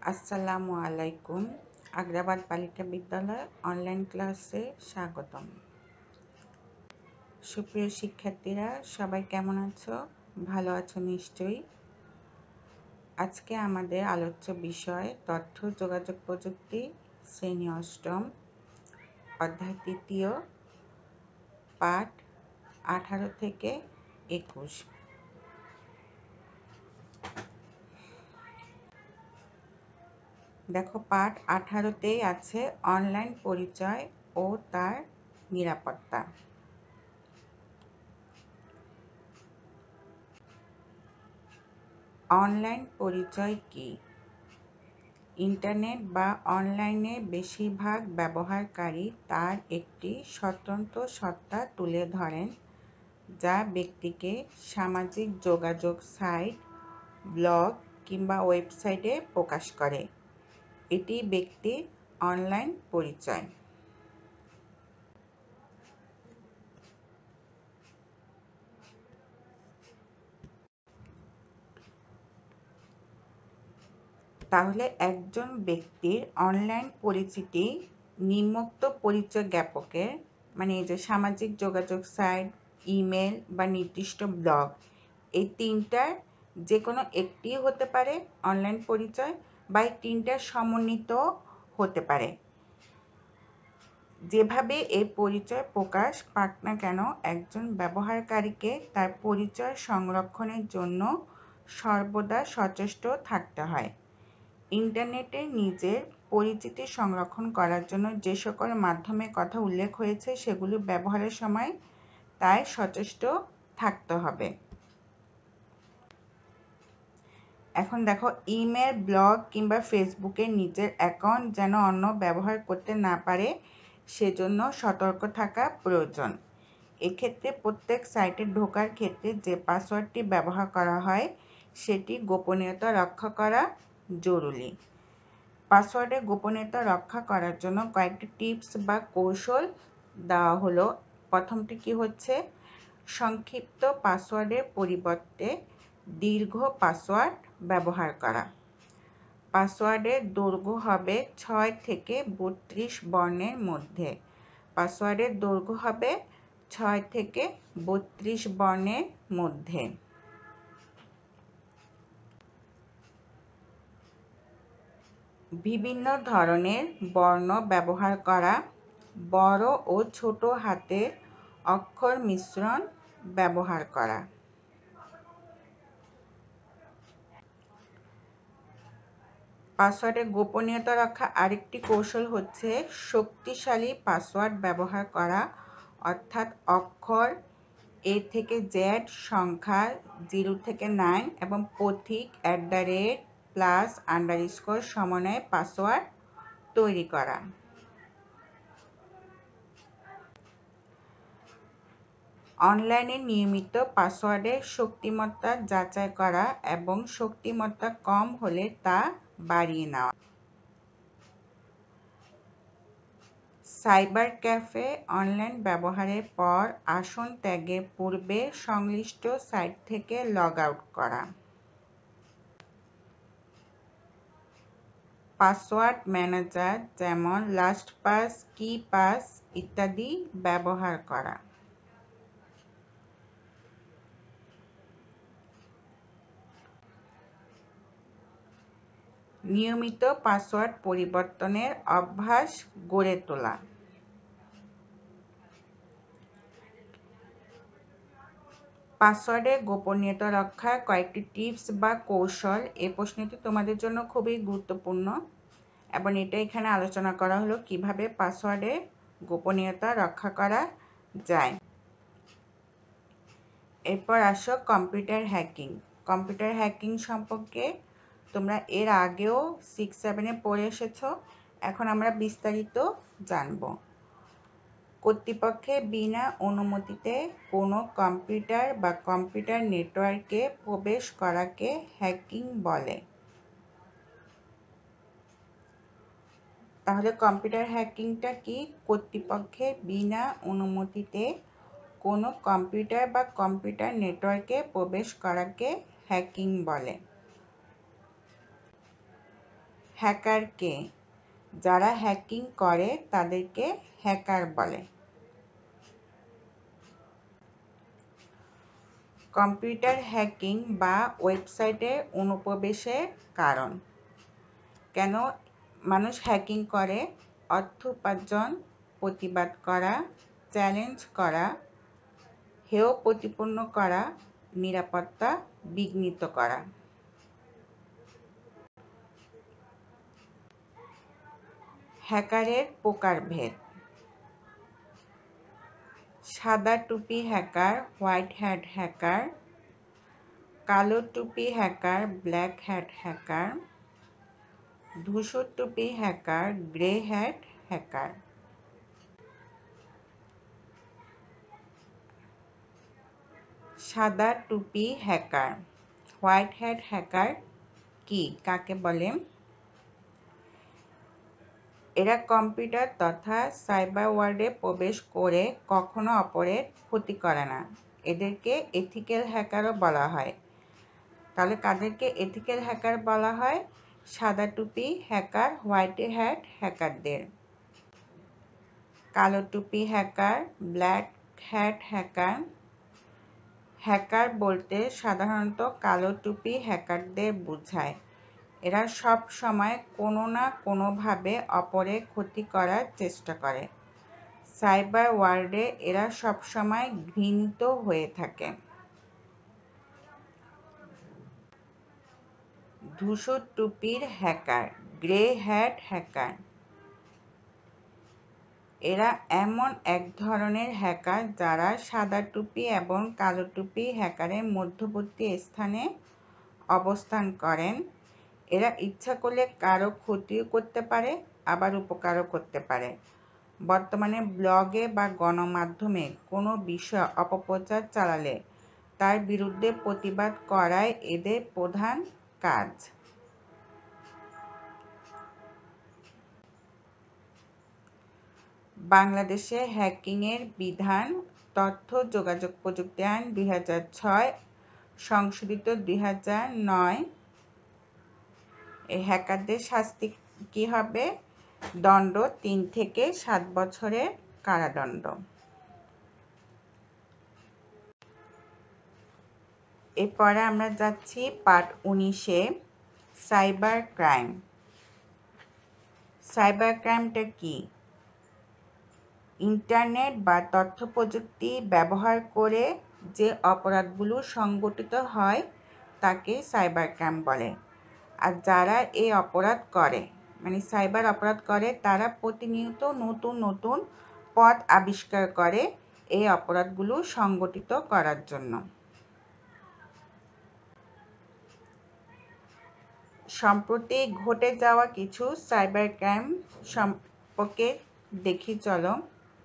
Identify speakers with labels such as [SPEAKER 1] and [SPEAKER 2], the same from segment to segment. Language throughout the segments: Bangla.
[SPEAKER 1] আসসালামু আলাইকুম। আগ্রাবাদ বালিকা বিদ্যালয় অনলাইন ক্লাসে স্বাগতম। সুপ্রিয় শিক্ষার্থীরা, সবাই কেমন আছো? ভালো আছো নিশ্চয়ই। আজকে আমাদের আলোচ্য বিষয় তথ্য যোগাযোগ প্রযুক্তি, শ্রেণী অষ্টম, অধ্যায় তৃতীয়, পাঠ 18 থেকে 21। দেখো, পাঠ 18তেই আছে অনলাইন পরিচয় ও তার নিরাপত্তা। অনলাইন পরিচয় কি? ইন্টারনেট বা অনলাইনে বেশিরভাগ ব্যবহারকারী তার একটি স্বতন্ত্র সত্তা তুলে ধরেন, যা ব্যক্তিকে সামাজিক যোগাযোগ সাইট, ব্লগ কিংবা ওয়েবসাইটে প্রকাশ করে। এটি ব্যক্তির অনলাইন পরিচয়। তাহলে একজন ব্যক্তির অনলাইন পরিচিতি নিম্নোক্ত পরিচয় জ্ঞাপকের, মানে এই যে সামাজিক যোগাযোগ সাইট, ইমেল বা নির্দিষ্ট ব্লগ, এই তিনটার যে কোনো একটি হতে পারে অনলাইন পরিচয়, বা এই তিনটার সমন্বিত হতে পারে। যেভাবে এই পরিচয় প্রকাশ পাক না কেন, একজন ব্যবহারকারীকে তার পরিচয় সংরক্ষণের জন্য সর্বদা সচেষ্ট থাকতে হয়। ইন্টারনেটে নিজের পরিচিতি সংরক্ষণ করার জন্য যে সকল মাধ্যমের কথা উল্লেখ হয়েছে সেগুলি ব্যবহারের সময় তাই সচেষ্ট থাকতে হবে। এখন দেখো, ইমেল, ব্লগ কিংবা ফেসবুকে নিজের অ্যাকাউন্ট যেন অন্য ব্যবহার করতে না পারে সেজন্য সতর্ক থাকা প্রয়োজন। এক্ষেত্রে প্রত্যেক সাইটে ঢোকার ক্ষেত্রে যে পাসওয়ার্ডটি ব্যবহার করা হয় সেটি গোপনীয়তা রক্ষা করা জরুরি। পাসওয়ার্ডের গোপনীয়তা রক্ষা করার জন্য কয়েকটি টিপস বা কৌশল দেওয়া হলো। প্রথমটি কি হচ্ছে, সংক্ষিপ্ত পাসওয়ার্ডের পরিবর্তে দীর্ঘ পাসওয়ার্ড ব্যবহার করা। পাসওয়ার্ডের দৈর্ঘ্য হবে 6 থেকে 32 বর্ণের মধ্যে। পাসওয়ার্ডের দৈর্ঘ্য হবে 6 থেকে 32 বর্ণের মধ্যে। বিভিন্ন ধরনের বর্ণ ব্যবহার করা। বড় ও ছোট হাতের অক্ষর মিশ্রণ ব্যবহার করা। পাসওয়ার্ডের গোপনীয়তা রক্ষা আরেকটি কৌশল হচ্ছে শক্তিশালী পাসওয়ার্ড ব্যবহার করা, অর্থাৎ অক্ষর A থেকে Z, সংখ্যা 0 থেকে 9 এবং প্রতীক @+_ সমন্বয়ে পাসওয়ার্ড তৈরি করা। অনলাইনে নিয়মিত পাসওয়ার্ডের শক্তিমত্তা যাচাই করা এবং শক্তিমত্তা কম হলে তা বাড়িয়ে নেওয়া। সাইবার ক্যাফে অনলাইন ব্যবহারের পর আসন ত্যাগের পূর্বে সংশ্লিষ্ট সাইট থেকে লগ আউট করা। পাসওয়ার্ড ম্যানেজার যেমন লাস্টপাস, কিপাস ইত্যাদি ব্যবহার করা। নিয়মিত পাসওয়ার্ড পরিবর্তনের অভ্যাস গড়ে তোলা। পাসওয়ার্ডের গোপনীয়তা রক্ষার কয়েকটি টিপস বা কৌশল। এই প্রশ্নটি তোমাদের জন্য খুবই গুরুত্বপূর্ণ এবং এটা এখানে আলোচনা করা হলো কিভাবে পাসওয়ার্ডের গোপনীয়তা রক্ষা করা যায়। এরপর আসো কম্পিউটার হ্যাকিং। কম্পিউটার হ্যাকিং সম্পর্কে তোমরা এর আগেও 6-7-এ পড়ে এসেছো। এখন আমরা বিস্তারিত জানব। কর্তৃপক্ষের বিনা অনুমতিতে কোনো কম্পিউটার বা কম্পিউটার নেটওয়ার্কে প্রবেশ করাকে হ্যাকিং বলে। তাহলে কম্পিউটার হ্যাকিংটা কি? কর্তৃপক্ষের বিনা অনুমতিতে কোনো কম্পিউটার বা কম্পিউটার নেটওয়ার্কে প্রবেশ করাকে হ্যাকিং বলে। হ্যাকারকে, যারা হ্যাকিং করে তাদেরকে হ্যাকার বলে। কম্পিউটার হ্যাকিং বা ওয়েবসাইটে অনুপ্রবেশের কারণ। কেন মানুষ হ্যাকিং করে? অর্থ উপার্জন, প্রতিবাদ করা, চ্যালেঞ্জ করা, হেয় প্রতিপন্ন করা, নিরাপত্তা বিঘ্নিত করা। হ্যাকারের প্রকারভেদ। সাদা টুপি হ্যাকার, হোয়াইট হ্যাট হ্যাকার, কালো টুপি হ্যাকার, ব্ল্যাক হ্যাট হ্যাকার, ধূসর টুপি হ্যাকার, গ্রে হ্যাট হ্যাকার। সাদা টুপি হ্যাকার, হোয়াইট হ্যাট হ্যাকার কি, কাকে বলে? এরা কম্পিউটার তথা সাইবার ওয়ার্ল্ডে প্রবেশ করে কখনো অপরের ক্ষতি করে না। এদেরকে এথিক্যাল হ্যাকারও বলা হয়। তাহলে কাদেরকে এথিক্যাল হ্যাকার বলা হয়? সাদা টুপি হ্যাকার, হোয়াইট হ্যাট হ্যাকারদের। কালো টুপি hacker, black hat hacker. Hacker বলতে সাধারণত কালো টুপি হ্যাকারদের বোঝায়। এরা সব সময় কোনো না কোনোভাবে অপরের ক্ষতি করার চেষ্টা করে। সাইবার ওয়ার্ল্ডে এরা সবসময় ঘৃণিত হয়ে থাকে। ধূসর টুপির হ্যাকার, গ্রে হ্যাট হ্যাকার। এরা এমন এক ধরনের হ্যাকার যারা সাদা টুপি এবং কালো টুপি হ্যাকারের মধ্যবর্তী স্থানে অবস্থান করেন। এরা ইচ্ছা করলে কারো ক্ষতিও করতে পারে, আবার উপকারও করতে পারে। বর্তমানে ব্লগে বা গণমাধ্যমে কোনো বিষয় অপপ্রচার চালালে তার বিরুদ্ধে প্রতিবাদ করাই এদের প্রধান কাজ। বাংলাদেশে হ্যাকিংয়ের বিধান। তথ্য যোগাযোগ প্রযুক্তি আইন 2006, সংশোধিত 2009। এই হ্যাকারদের শাস্তি কি হবে? দণ্ড 3 থেকে 7 বছরের কারাদণ্ড। এরপরে আমরা যাচ্ছি পার্ট 19-এ, সাইবার ক্রাইম। সাইবার ক্রাইমটা কি? ইন্টারনেট বা তথ্য প্রযুক্তি ব্যবহার করে যে অপরাধগুলো সংগঠিত হয় তাকে সাইবার ক্রাইম বলে। আর যারা এই অপরাধ করে, মানে সাইবার অপরাধ করে, তারা প্রতিনিয়ত নতুন নতুন পথ আবিষ্কার করে এই অপরাধগুলো সংগঠিত করার জন্য। সম্প্রতি ঘটে যাওয়া কিছু সাইবার ক্রাইম সম্পর্কে দেখি চলো।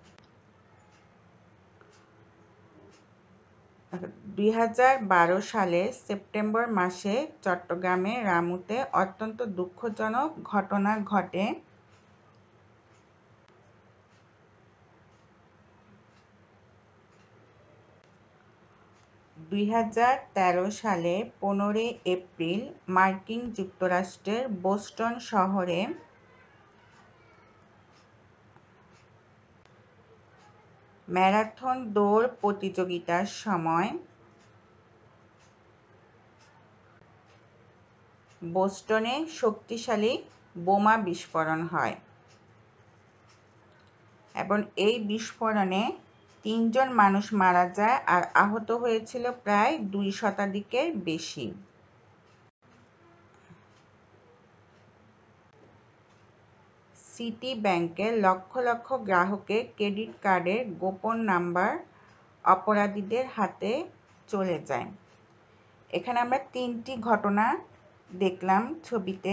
[SPEAKER 1] 2012 সালের সেপ্টেম্বর মাসে চট্টগ্রামের রামুতে অত্যন্ত দুঃখজনক ঘটনা ঘটে। সালে 15 এপ্রিল মার্কিন যুক্তরাষ্ট্রের বোস্টন শহরে ম্যারাথন দৌড় প্রতিযোগিতার সময় বোস্টনে শক্তিশালী বোমা বিস্ফোরণ হয় এবং এই বিস্ফোরণে 3 জন মানুষ মারা যায় আর আহত হয়েছিল প্রায় 2 শতাধিকের বেশি। সিটি ব্যাংকের লক্ষ লক্ষ গ্রাহকের ক্রেডিট কার্ডের গোপন নাম্বার অপরাধীদের হাতে চলে যায়। এখানে আমরা 3টি ঘটনা দেখলাম ছবিতে।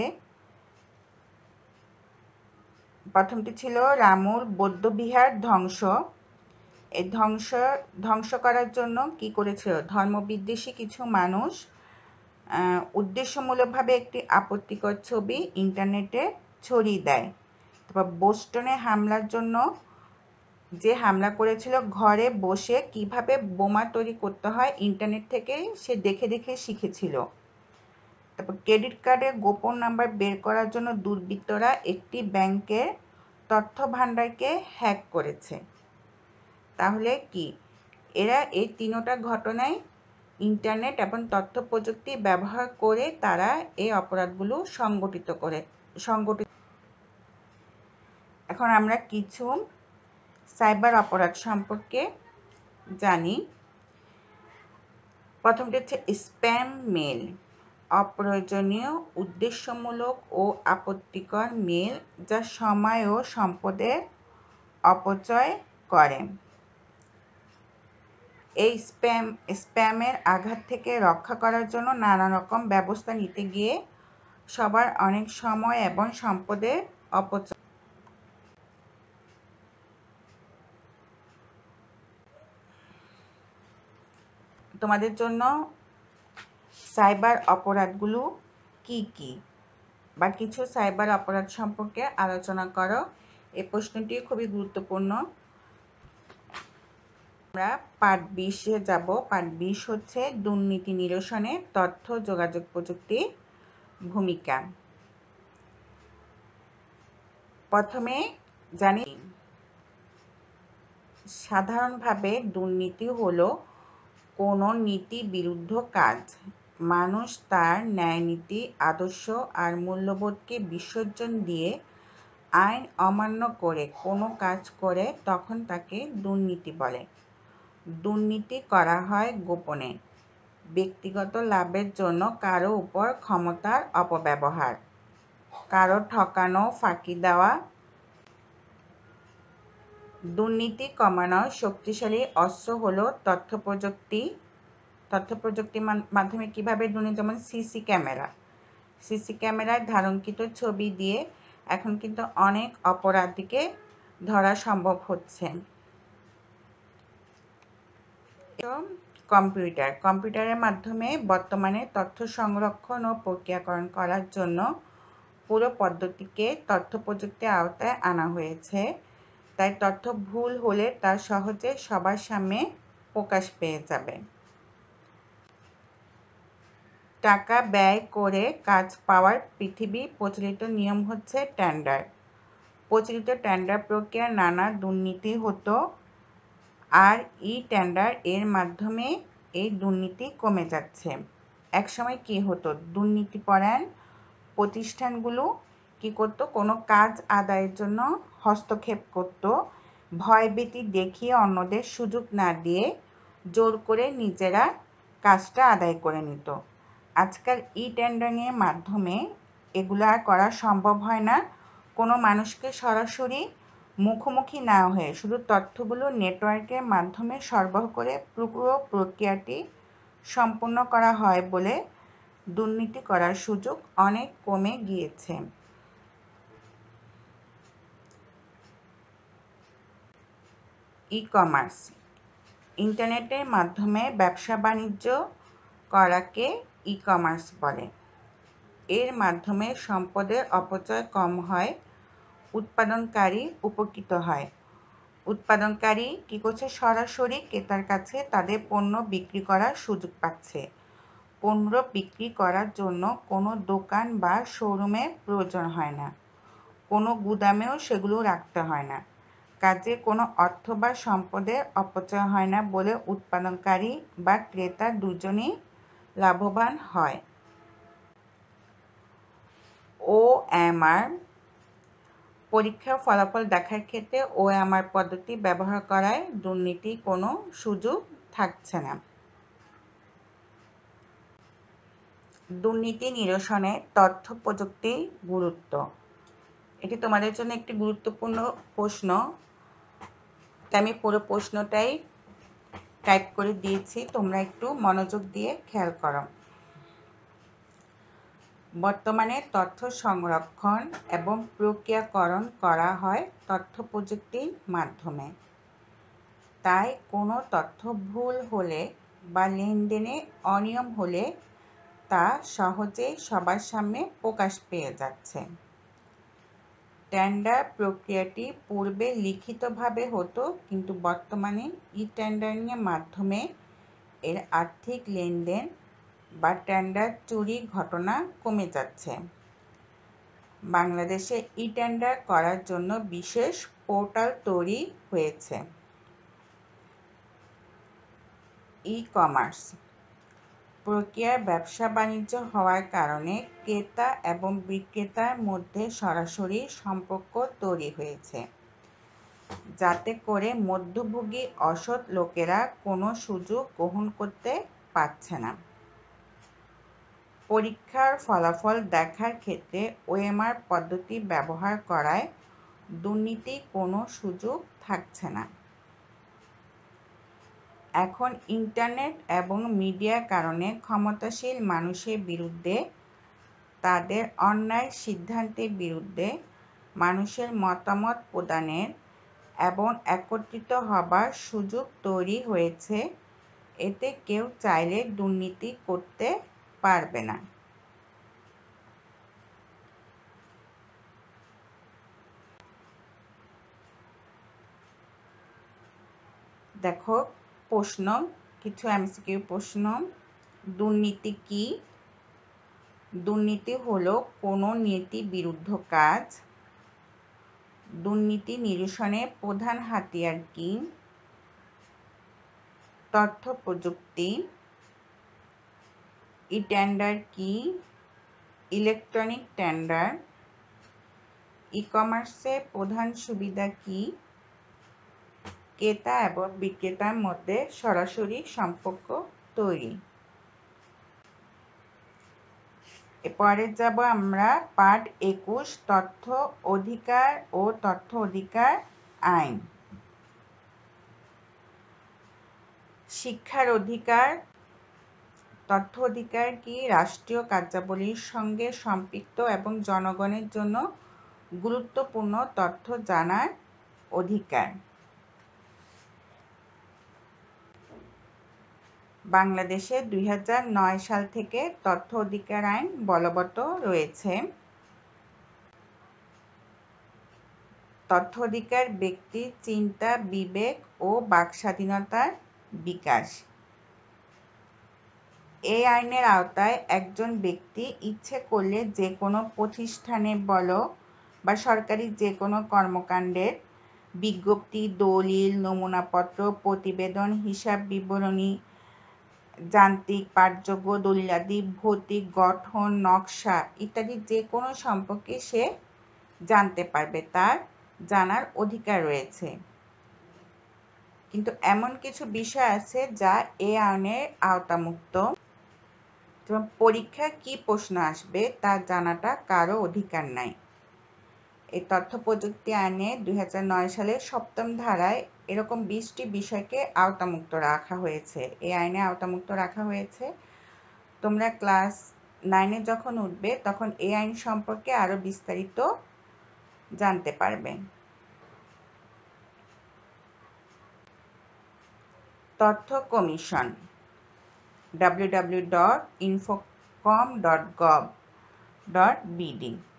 [SPEAKER 1] প্রথমটি ছিল রামুর বৌদ্ধবিহার ধ্বংস। এই ধ্বংস করার জন্য কি করেছিল? ধর্মবিদ্বেষী কিছু মানুষ উদ্দেশ্যমূলকভাবে একটি আপত্তিকর ছবি ইন্টারনেটে ছড়িয়ে দেয়। তারপর বোস্টনে হামলার জন্য যে হামলা করেছিল, ঘরে বসে কিভাবে বোমা তৈরি করতে হয় ইন্টারনেট থেকে সে দেখে দেখে শিখেছিল। তারপর ক্রেডিট কার্ডের গোপন নাম্বার বের করার জন্য দুর্বৃত্তরা একটি ব্যাংকের তথ্য ভাণ্ডারকে হ্যাক করেছে। তাহলে কি এরা এই তিনটা ঘটনায় ইন্টারনেট এবং তথ্য প্রযুক্তি ব্যবহার করে তারা এই অপরাধগুলো সংগঠিত। এখন আমরা কিছু সাইবার অপরাধ সম্পর্কে জানি। প্রথমটি হচ্ছে স্প্যাম মেল, অপ্রয়োজনীয়, উদ্দেশ্যমূলক ও আপত্তিকর মেল যা সময় ও সম্পদের অপচয় করে। এই স্প্যামের আঘাত থেকে রক্ষা করার জন্য নানা রকম ব্যবস্থা নিতে গিয়ে সবার অনেক সময় এবং সম্পদের অপচয়। তোমাদের জন্য সাইবার অপরাধগুলো কি কি বা কিছু সাইবার অপরাধ সম্পর্কে আলোচনা করো। এই প্রশ্নটি খুবই গুরুত্বপূর্ণ। আমরা পার্ট 20-এ যাব। পার্ট 20 হচ্ছে দুর্নীতি নিরসনে তথ্য যোগাযোগ প্রযুক্তির ভূমিকা। প্রথমে জানি, সাধারণভাবে দুর্নীতি হলো কোনো নীতি বিরুদ্ধ কাজ। মানুষ তার ন্যায়নীতি, আদর্শ আর মূল্যবোধকে বিসর্জন দিয়ে আইন অমান্য করে কোনো কাজ করে, তখন তাকে দুর্নীতি বলে। দুর্নীতি করা হয় গোপনে, ব্যক্তিগত লাভের জন্য কারো উপর ক্ষমতার অপব্যবহার, কারো ঠকানো, ফাঁকি দেওয়া। দুর্নীতি কমানোর শক্তিশালী অস্ত্র হলো তথ্য প্রযুক্তি। তথ্য প্রযুক্তির মাধ্যমে কিভাবে দুর্নীতি, যেমন সিসি ক্যামেরায় ধারণকৃত ছবি দিয়ে এখন কিন্তু অনেক অপরাধীকে ধরা সম্ভব হচ্ছে। কম্পিউটারের মাধ্যমে বর্তমানে তথ্য সংরক্ষণ ও প্রক্রিয়াকরণ করার জন্য পুরো পদ্ধতিকে তথ্য প্রযুক্তির আওতায় আনা হয়েছে। তাই তথ্য ভুল হলে তা সহজে সবার সামনে প্রকাশ পেয়ে যাবে। টাকা ব্যয় করে কাজ পাওয়ার পৃথিবী প্রচলিত নিয়ম হচ্ছে টেন্ডার। প্রচলিত টেন্ডার প্রক্রিয়ার নানা দুর্নীতি হতো, আর টেন্ডার এর মাধ্যমে এই দুর্নীতি কমে যাচ্ছে। একসময় কি হতো, দুর্নীতিপরায়ণ প্রতিষ্ঠানগুলো কি করত, কোনো কাজ আদায়ের জন্য হস্তক্ষেপ করত, ভয়ভীতি দেখিয়ে অন্যদের সুযোগ না দিয়ে জোর করে নিজেরা কাজটা আদায় করে নিত। আজকাল টেন্ডারিংয়ের মাধ্যমে এগুলো আর করা সম্ভব হয় না। কোনো মানুষকে সরাসরি মুখোমুখি না হয়ে শুধু তথ্যগুলো নেটওয়ার্কের মাধ্যমে সরবরাহ করে পুরো প্রক্রিয়াটি সম্পূর্ণ করা হয় বলে দুর্নীতি করার সুযোগ অনেক কমে গিয়েছে। ই-কমার্স, ইন্টারনেটের মাধ্যমে ব্যবসা বাণিজ্য করাকে ই-কমার্স বলে। এর মাধ্যমে সম্পদের অপচয় কম হয়, উৎপাদনকারী উপকৃত হয়। উৎপাদনকারী কি করছে, সরাসরি ক্রেতার কাছে তাদের পণ্য বিক্রি করার সুযোগ পাচ্ছে। পণ্য বিক্রি করার জন্য কোনো দোকান বা শোরুমের প্রয়োজন হয় না, কোনো গুদামেও সেগুলো রাখতে হয় না। কাজে কোনো অর্থ বা সম্পদের অপচয় হয় না বলে উৎপাদনকারী বা ক্রেতা দুজনেই লাভবান হয়। OMR, পরীক্ষার ফলাফল দেখার ক্ষেত্রে OMR পদ্ধতি ব্যবহার করায় দুর্নীতির কোনো সুযোগ থাকছে না। দুর্নীতি নিরসনে তথ্য প্রযুক্তির গুরুত্ব, এটি তোমাদের জন্য একটি গুরুত্বপূর্ণ প্রশ্ন। আমি পুরো প্রশ্নটাই টাইপ করে দিয়েছি, তোমরা একটু মনোযোগ দিয়ে খেয়াল করো। বর্তমানে তথ্য সংরক্ষণ এবং প্রক্রিয়াকরণ করা হয় তথ্য প্রযুক্তির মাধ্যমে। তাই কোনো তথ্য ভুল হলে বা লেনদেনে অনিয়ম হলে তা সহজেই সবার সামনে প্রকাশ পেয়ে যাচ্ছে। টেন্ডার প্রক্রিয়াটি পূর্বে লিখিতভাবে হতো, কিন্তু বর্তমানে টেন্ডারিংয়ের মাধ্যমে এর আর্থিক লেনদেন বা টেন্ডার চুরি ঘটনা কমে যাচ্ছে। বাংলাদেশে ই-টেন্ডার করার জন্য বিশেষ পোর্টাল তৈরি হয়েছে। ই-কমার্স প্রক্রিয়ার ব্যবসা-বাণিজ্য হওয়ার কারণে ক্রেতা এবং বিক্রেতার মধ্যে সরাসরি সম্পর্ক তৈরি হয়েছে, যাতে করে মধ্যভোগী অসৎ লোকেরা কোনো সুযোগ গ্রহণ করতে পারছে না। পরীক্ষার ফলাফল দেখার ক্ষেত্রে ওএমআর পদ্ধতি ব্যবহার করায় দুর্নীতির কোনো সুযোগ থাকছে না। এখন ইন্টারনেট এবং মিডিয়ার কারণে ক্ষমতাশীল মানুষের বিরুদ্ধে, তাদের অন্যায় সিদ্ধান্তের বিরুদ্ধে মানুষের মতামত প্রদানের এবং একত্রিত হবার সুযোগ তৈরি হয়েছে। এতে কেউ চাইলে দুর্নীতি করতে পারবে না। দেখো প্রশ্ন, কিছু এমসিকিউ প্রশ্ন। দুর্নীতি কি? দুর্নীতি হলো কোনো নীতি বিরুদ্ধ কাজ। দুর্নীতি নিরসনের প্রধান হাতিয়ার কি? তথ্য প্রযুক্তি। ই-টেন্ডার কি? Electronic tender. ই-কমার্সের প্রধান সুবিধা কি? ক্রেতা এবং বিক্রেতার মধ্যে সরাসরি সম্পর্ক তৈরি। এরপরে যাব আমরা পার্ট 21, তথ্য অধিকার ও তথ্য অধিকার আইন। শিক্ষার অধিকার। তথ্য অধিকার কি? রাষ্ট্রীয় কার্যাবলীর সঙ্গে সম্পৃক্ত এবং জনগণের জন্য গুরুত্বপূর্ণ তথ্য জানার অধিকার। বাংলাদেশে 2009 সাল থেকে তথ্য অধিকার আইন বলবৎ রয়েছে। তথ্য অধিকার ব্যক্তির চিন্তা, বিবেক ও বাক স্বাধীনতার বিকাশ। এই আইনের আওতায় একজন ব্যক্তি ইচ্ছে করলে যে কোনো প্রতিষ্ঠানে বা সরকারি যে কোনো কর্মকাণ্ডের বিজ্ঞপ্তি, দলিল, নমুনাপত্র, প্রতিবেদন, হিসাব বিবরণী, যান্ত্রিক পাঠযোগ্য দলিলাদি, ভৌতিক গঠন, নকশা ইত্যাদি যে কোনো সম্পর্কে সে জানতে পারবে, তার জানার অধিকার রয়েছে। কিন্তু এমন কিছু বিষয় আছে যা এই আইনের আওতামুক্ত। পরীক্ষায় কি প্রশ্ন আসবে তা জানাটা কারো অধিকার নাই। এই তথ্য প্রযুক্তি আইনে 2009 সালের 7ম ধারায় এরকম 20টি বিষয়কে আওতামুক্ত রাখা হয়েছে। এই আইনে আওতামুক্ত রাখা হয়েছে। তোমরা ক্লাস 9-এ যখন উঠবে তখন এই আইন সম্পর্কে আরো বিস্তারিত জানতে পারবে। তথ্য কমিশন www.infocom.gov.bd।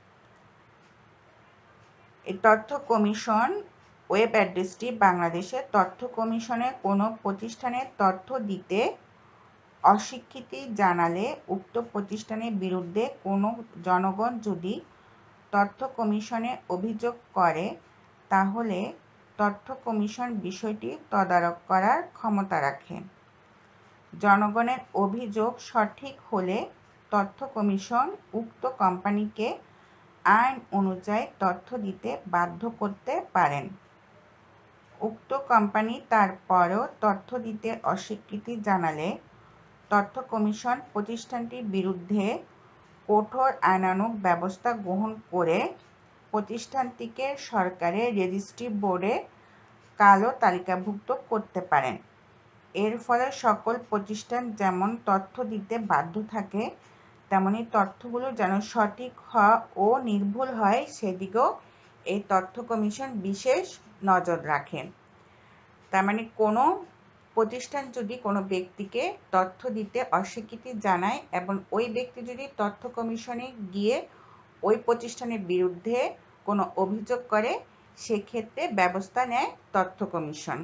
[SPEAKER 1] এই তথ্য কমিশন ওয়েব অ্যাড্রেসটি বাংলাদেশের তথ্য কমিশনের কোনো প্রতিষ্ঠানের তথ্য দিতে অস্বীকৃতি জানালে উক্ত প্রতিষ্ঠানের বিরুদ্ধে কোনো জনগণ যদি তথ্য কমিশনে অভিযোগ করে, তাহলে তথ্য কমিশন বিষয়টি তদারক করার ক্ষমতা রাখে। জনগণের অভিযোগ সঠিক হলে তথ্য কমিশন উক্ত কোম্পানিকে আইন অনুযায়ী তথ্য দিতে বাধ্য করতে পারেন। উক্ত কোম্পানি তারপরও তথ্য দিতে অস্বীকৃতি জানালে তথ্য কমিশন প্রতিষ্ঠানটির বিরুদ্ধে কঠোর আইনানুগ ব্যবস্থা গ্রহণ করে প্রতিষ্ঠানটিকে সরকারের রেজিস্ট্রি বোর্ডে কালো তালিকাভুক্ত করতে পারেন। এর ফলে সকল প্রতিষ্ঠান যেমন তথ্য দিতে বাধ্য থাকে, তেমনি তথ্যগুলো যেন সঠিক ও নির্ভুল হয় সেদিকেও এই তথ্য কমিশন বিশেষ নজর রাখেন। তার মানে কোনো প্রতিষ্ঠান যদি কোনো ব্যক্তিকে তথ্য দিতে অস্বীকৃতি জানায় এবং ওই ব্যক্তি যদি তথ্য কমিশনে গিয়ে ওই প্রতিষ্ঠানের বিরুদ্ধে কোনো অভিযোগ করে, সেক্ষেত্রে ব্যবস্থা নেয় তথ্য কমিশন।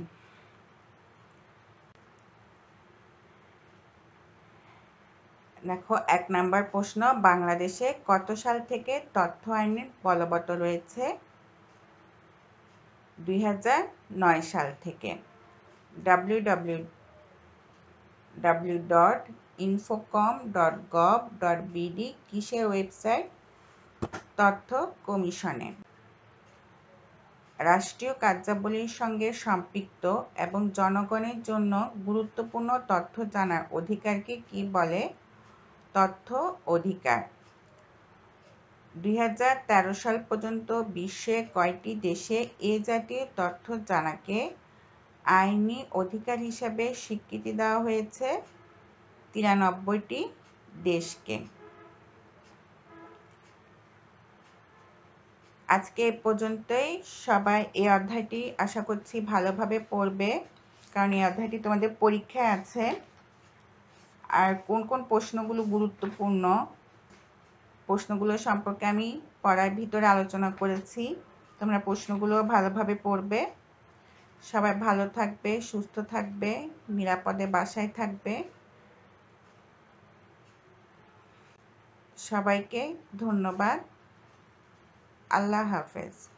[SPEAKER 1] দেখো 1 নাম্বার প্রশ্ন, বাংলাদেশে কত সাল থেকে তথ্য আইন বলবৎ রয়েছে? 2009 সাল থেকে। www.infocom.gov.bd কিসের ওয়েবসাইট? তথ্য কমিশনের। রাষ্ট্রীয় কার্যাবলীর সঙ্গে সম্পৃক্ত এবং জনগণের জন্য গুরুত্বপূর্ণ তথ্য জানার অধিকারকে কি বলে? তথ্য অধিকার। 2013 সাল পর্যন্ত বিশ্বে কয়টি দেশে এ জাতীয় তথ্য জানাকে আইনি অধিকার হিসাবে স্বীকৃতি দেওয়া হয়েছে? 93টি দেশকে। আজকে এ পর্যন্তই। সবাই এই অধ্যায়টি আশা করছি ভালোভাবে পড়বে, কারণ এই অধ্যায়টি তোমাদের পরীক্ষায় আছে। আর কোন কোন প্রশ্নগুলো গুরুত্বপূর্ণ, প্রশ্নগুলো সম্পর্কে আমি পড়ার ভিতরে আলোচনা করেছি। তোমরা প্রশ্নগুলো ভালোভাবে পড়বে। সবাই ভালো থাকবে, সুস্থ থাকবে, নিরাপদে বাসায় থাকবে। সবাইকে ধন্যবাদ। আল্লাহ হাফেজ।